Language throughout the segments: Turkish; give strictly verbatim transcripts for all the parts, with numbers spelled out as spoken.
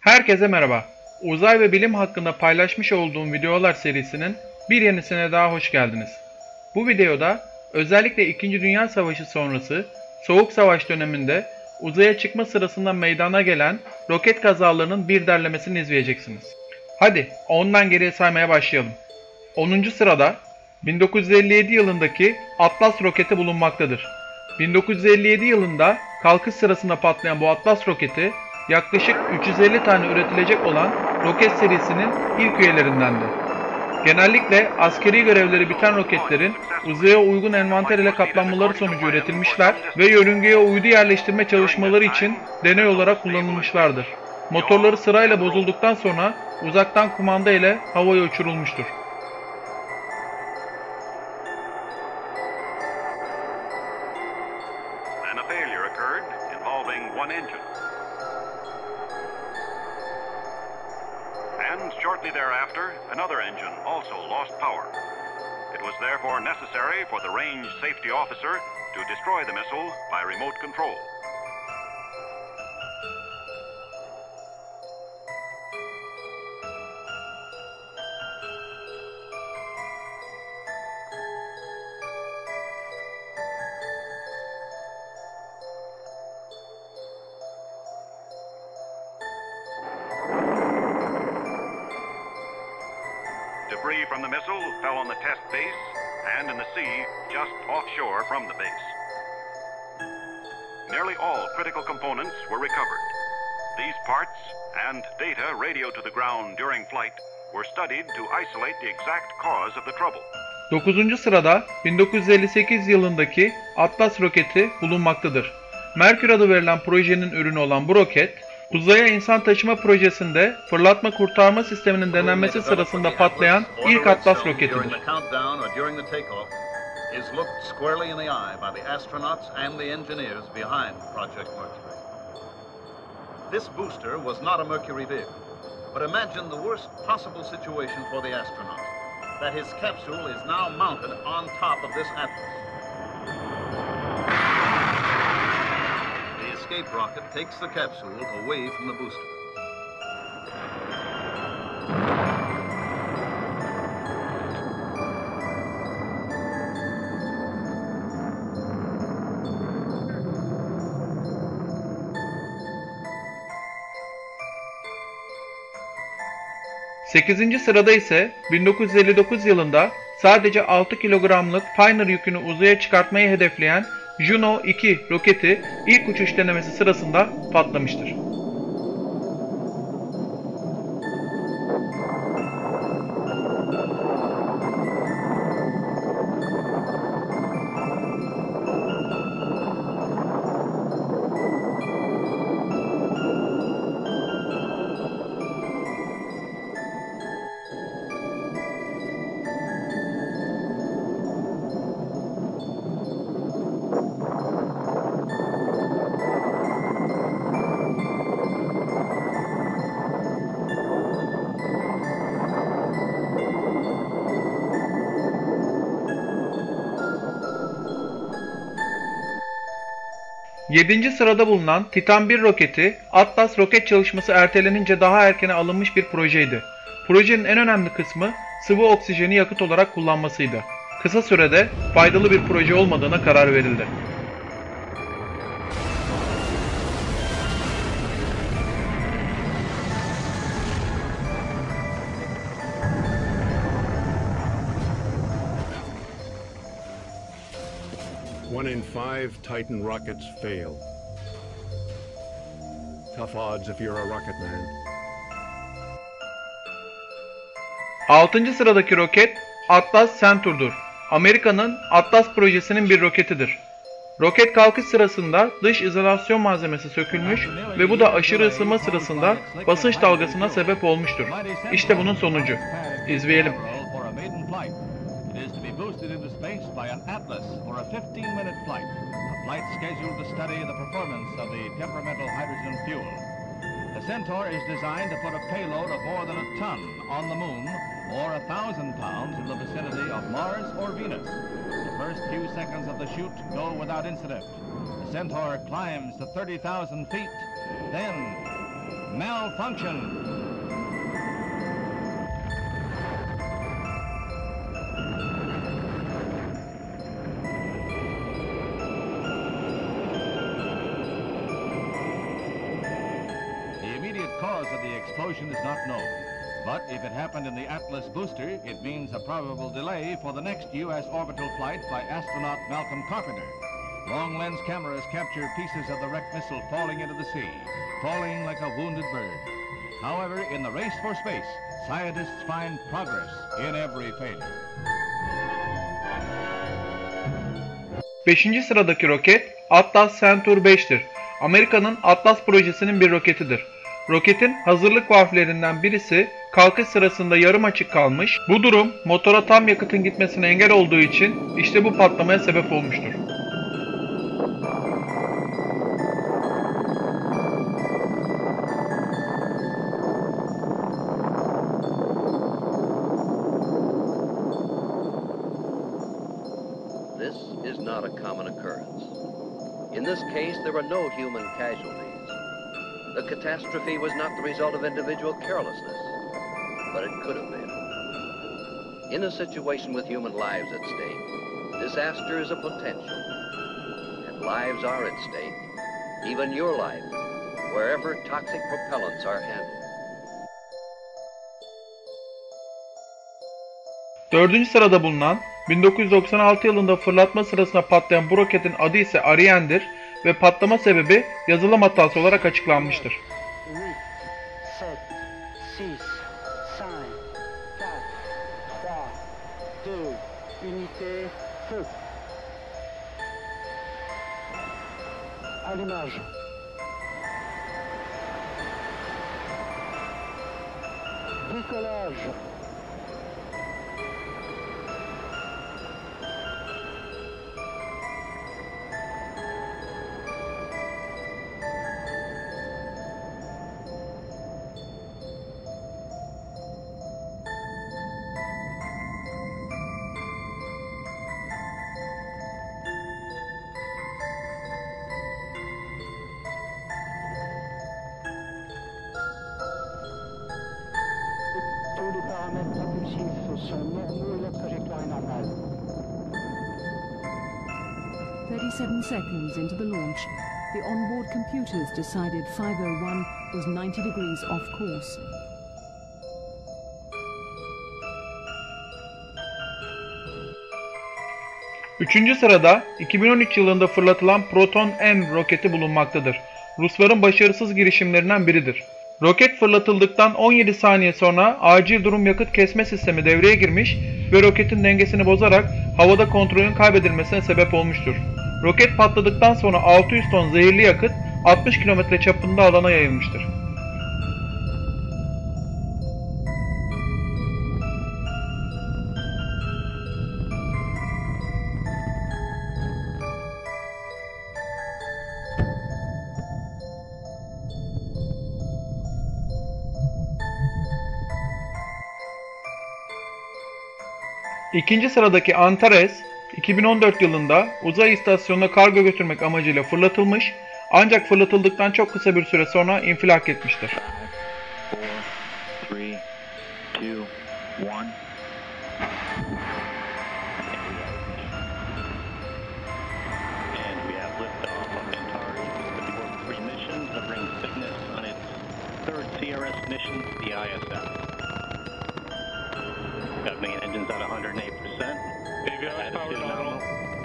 Herkese merhaba. Uzay ve bilim hakkında paylaşmış olduğum videolar serisinin bir yenisine daha hoş geldiniz. Bu videoda özellikle İkinci Dünya Savaşı sonrası Soğuk Savaş döneminde uzaya çıkma sırasında meydana gelen roket kazalarının bir derlemesini izleyeceksiniz. Hadi ondan geriye saymaya başlayalım. onuncu sırada bin dokuz yüz elli yedi yılındaki Atlas roketi bulunmaktadır. bin dokuz yüz elli yedi yılında kalkış sırasında patlayan bu Atlas roketi yaklaşık üç yüz elli tane üretilecek olan roket serisinin ilk üyelerindendi. Genellikle askeri görevleri biten roketlerin uzaya uygun envanter ile kaplanmaları sonucu üretilmişler ve yörüngeye uydu yerleştirme çalışmaları için deney olarak kullanılmışlardır. Motorları sırayla bozulduktan sonra uzaktan kumanda ile havaya uçurulmuştur. And a failure occurred involving one engine. And shortly thereafter, another engine also lost power. It was therefore necessary for the range safety officer to destroy the missile by remote control. Debris from the missile fell on the test base and in the sea just offshore from the base. Nearly all critical components were recovered. These parts and data radioed to the ground during flight were studied to isolate the exact cause of the trouble. dokuzuncu sırada bin dokuz yüz elli sekiz yılındaki Atlas roketi bulunmaktadır. Merkür adı verilen projenin ürünü olan bu roket, uzaya insan taşıma projesinde fırlatma kurtarma sisteminin denenmesi sırasında patlayan ilk Atlas roketidir. This booster was not a Mercury vehicle, but imagine the worst possible situation for the astronaut, that his capsule is now mounted on top of this Atlas. The escape rocket takes the capsule away from the booster. sekizinci sırada ise bin dokuz yüz elli dokuz yılında sadece altı kilogramlık Pioneer yükünü uzaya çıkartmayı hedefleyen Juno iki roketi ilk uçuş denemesi sırasında patlamıştır. yedinci sırada bulunan Titan bir roketi, Atlas roket çalışması ertelenince daha erkene alınmış bir projeydi. Projenin en önemli kısmı sıvı oksijeni yakıt olarak kullanmasıydı. Kısa sürede faydalı bir proje olmadığına karar verildi. One in five Titan rockets fail. Tough odds if you're a rocket man. altıncı sıradaki roket Atlas Centaur'dur. Amerika'nın Atlas projesinin bir roketidir. Roket kalkış sırasında dış izolasyon malzemesi sökülmüş ve bu da aşırı ısınma sırasında basınç dalgasına sebep olmuştur. İşte bunun sonucu. İzleyelim. Boosted into space by an Atlas for a fifteen minute flight, a flight scheduled to study the performance of the temperamental hydrogen fuel. The Centaur is designed to put a payload of more than a ton on the moon, or a thousand pounds in the vicinity of Mars or Venus. The first few seconds of the shoot go without incident. The Centaur climbs to thirty thousand feet, then malfunction. The immediate cause of the explosion is not known, but if it happened in the Atlas booster, it means a probable delay for the next U S orbital flight by astronaut Malcolm Carpenter. Long-lens cameras capture pieces of the wrecked missile falling into the sea, falling like a wounded bird. However, in the race for space, scientists find progress in every failure. Beşinci sıradaki roket Atlas Centaur beş'tir. Amerika'nın Atlas projesinin bir roketidir. Roketin hazırlık valflerinden birisi kalkış sırasında yarım açık kalmış. Bu durum motora tam yakıtın gitmesine engel olduğu için işte bu patlamaya sebep olmuştur. This is not a common occurrence. In this case, there were no human casualties. The catastrophe was not the result of individual carelessness, but it could have been. In a situation with human lives at stake, disaster is a potential, and lives are at stake, even your life, wherever toxic propellants are handled. Dördüncü sırada bulunan bin dokuz yüz doksan altı yılında fırlatma sırasında patlayan bu roketin adı ise Ariane'dir ve patlama sebebi yazılım hatası olarak açıklanmıştır. Allumage. Décollage. Tous les paramètres propulsifs sont normaux et la trajectoire est normale. thirty-seven seconds into the launch, the onboard computers decided five oh one was ninety degrees off course. Üçüncü sırada iki bin on üç yılında fırlatılan Proton M roketi bulunmaktadır. Rusların başarısız girişimlerinden biridir. Roket fırlatıldıktan on yedi saniye sonra acil durum yakıt kesme sistemi devreye girmiş ve roketin dengesini bozarak havada kontrolün kaybedilmesine sebep olmuştur. Roket patladıktan sonra altı yüz ton zehirli yakıt altmış kilometre çapında alana yayılmıştır. İkinci sıradaki Antares, iki bin on dört yılında uzay istasyonuna kargo götürmek amacıyla fırlatılmış ancak fırlatıldıktan çok kısa bir süre sonra infilak etmiştir. Got main engines at one hundred eight percent. Attitude nominal.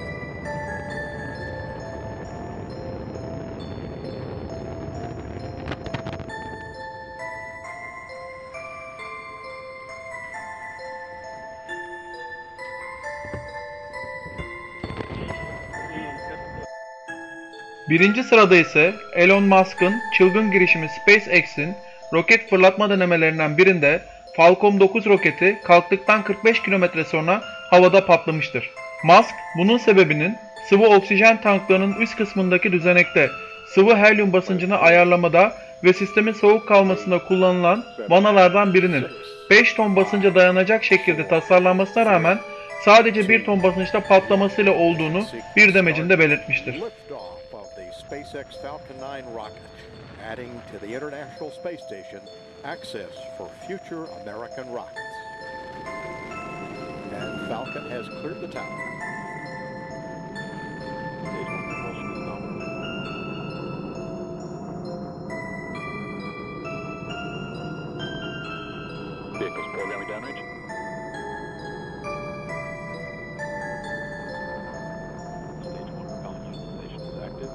Birinci sırada ise Elon Musk'ın çılgın girişimi SpaceX'in roket fırlatma denemelerinden birinde Falcon dokuz roketi kalktıktan kırk beş kilometre sonra havada patlamıştır. Musk bunun sebebinin sıvı oksijen tanklarının üst kısmındaki düzenekte sıvı helyum basıncını ayarlamada ve sistemin soğuk kalmasında kullanılan vanalardan birinin beş ton basınca dayanacak şekilde tasarlanmasına rağmen sadece bir ton basınçta patlamasıyla olduğunu bir demecinde belirtmiştir. adding to the International Space Station access for future American rockets. And Falcon has cleared the tower. Vehicles programming downrange. Stage one propellant utilization is active.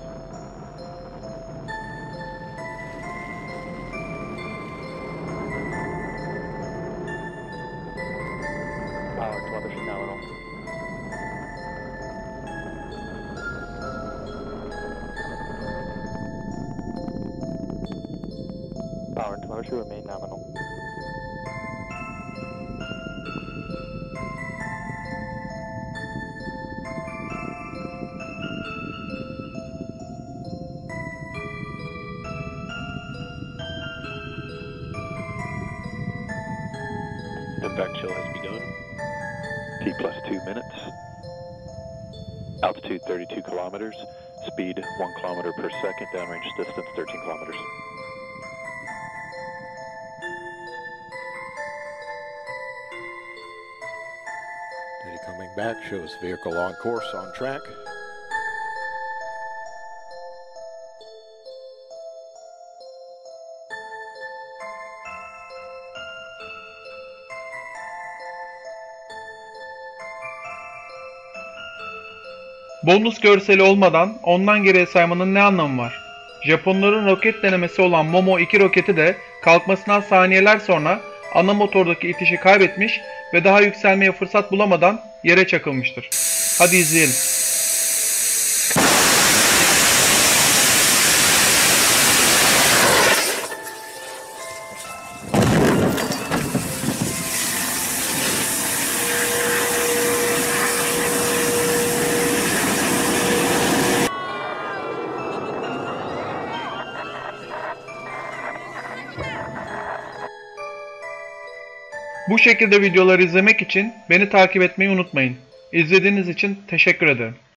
Power telemetry nominal. Power and telemetry remain nominal. Impact chill has begun. T plus two minutes. Altitude thirty-two kilometers. Speed one kilometer per second. Downrange distance thirteen kilometers. Data coming back shows vehicle on course, on track. Bonus görseli olmadan ondan geriye saymanın ne anlamı var? Japonların roket denemesi olan Momo iki roketi de kalkmasından saniyeler sonra ana motordaki itişi kaybetmiş ve daha yükselmeye fırsat bulamadan yere çakılmıştır. Hadi izleyelim. Bu şekilde videoları izlemek için beni takip etmeyi unutmayın. İzlediğiniz için teşekkür ederim.